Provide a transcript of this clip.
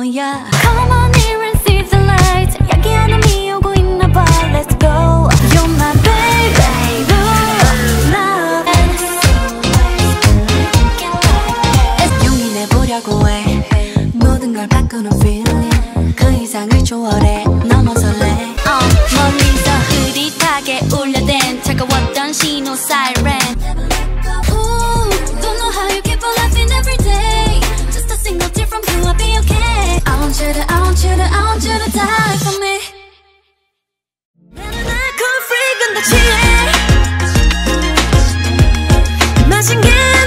거야. Come on here and see the light. 여기 안에 오고 있나 봐. Let's go. You're my baby. Love. 용기 내보려고 해. 모든 걸 바꾸는 feeling. 그 이상을 초월해. 너무 설레. 멀리서 흐릿하게 울려댄 차가웠던 신호 사이렌. Don't know how you keep on laughing every day. Just a single tear from you, I'll be okay. I want you to die for me. 나는 알코올 free 근데 취해. 마신 게